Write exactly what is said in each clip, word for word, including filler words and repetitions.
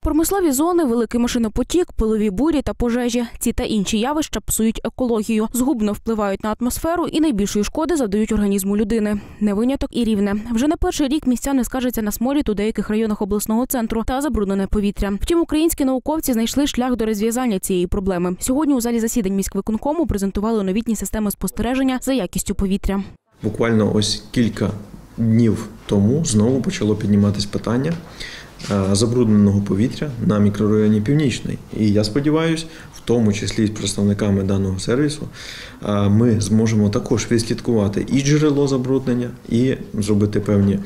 Промислові зони, великий машинопотік, пилові бурі та пожежі. Ці та інші явища псують екологію, згубно впливають на атмосферу і найбільшої шкоди завдають організму людини. Не виняток і Рівне. Вже не перший рік містяни скаржаться на сморід у деяких районах обласного центру та забруднене повітря. Втім, українські науковці знайшли шлях до розв'язання цієї проблеми. Сьогодні у залі засідань міськвиконкому презентували новітні системи спостереження за якістю повітря. Буквально ось кілька днів тому знову почало підніматись питання забрудненого повітря на мікрорайоні Північний. І я сподіваюся, в тому числі з представниками даного сервісу, ми зможемо також відслідкувати і джерело забруднення, і зробити певні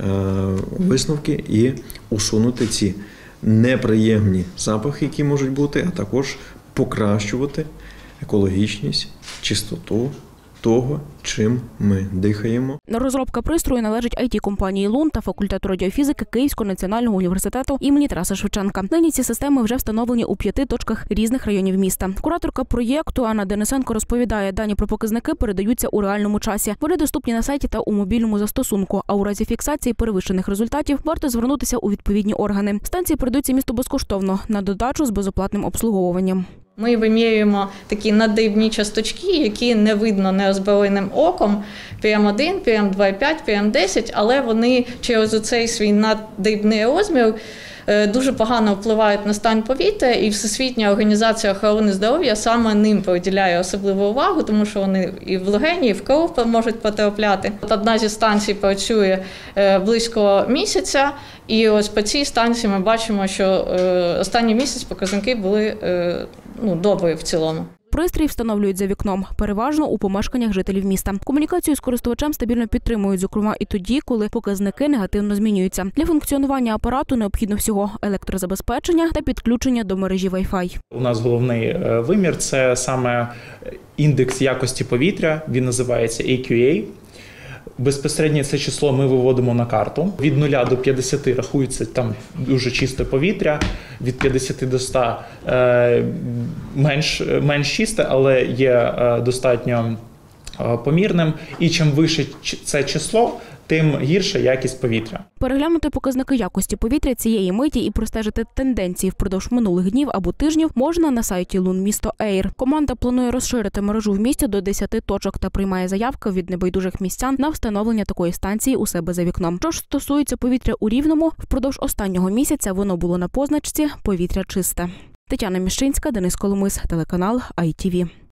висновки, і усунути ці неприємні запахи, які можуть бути, а також покращувати екологічність, чистоту того, чим ми дихаємо. Розробка пристрою належить ай ті-компанії «Лун» та факультету радіофізики Київського національного університету імені Тараса Шевченка. Нині ці системи вже встановлені у п'яти точках різних районів міста. Кураторка проєкту Анна Денисенко розповідає, дані про показники передаються у реальному часі. Вони доступні на сайті та у мобільному застосунку, а у разі фіксації перевищених результатів варто звернутися у відповідні органи. Станції передаються місту безкоштовно, на додачу з безоплатним обслуговуванням. Ми вимірюємо такі наддрібні часточки, які не видно неозброєним оком, пі ем один, пі ем два і п'ять, пі ем десять, але вони через оцей свій наддрібний розмір дуже погано впливають на стан повітря, і Всесвітня організація охорони здоров'я саме ним приділяє особливу увагу, тому що вони і в легені, і в кров можуть потрапляти. Одна зі станцій працює близько місяця, і ось по цій станції ми бачимо, що останній місяць показники були ну, добрі в цілому. Пристрій встановлюють за вікном, переважно у помешканнях жителів міста. Комунікацію з користувачем стабільно підтримують, зокрема і тоді, коли показники негативно змінюються. Для функціонування апарату необхідно всього електрозабезпечення та підключення до мережі Wi-Fi. У нас головний вимір – це саме індекс якості повітря, він називається ей кю ей. Безпосередньо це число ми виводимо на карту. Від нуля до п'ятдесяти рахується там дуже чисте повітря, від п'ятдесяти до ста е, менш, менш чисте, але є е, достатньо е, помірним. І чим вище це число, тим гірша якість повітря. Переглянути показники якості повітря цієї миті і простежити тенденції впродовж минулих днів або тижнів можна на сайті «Лун Місто Ейр». Команда планує розширити мережу в місті до десяти точок та приймає заявки від небайдужих містян на встановлення такої станції у себе за вікном. Що ж стосується повітря у Рівному, впродовж останнього місяця воно було на позначці «Повітря чисте». Тетяна Міщинська, Денис Коломис, телеканал ай ті ві.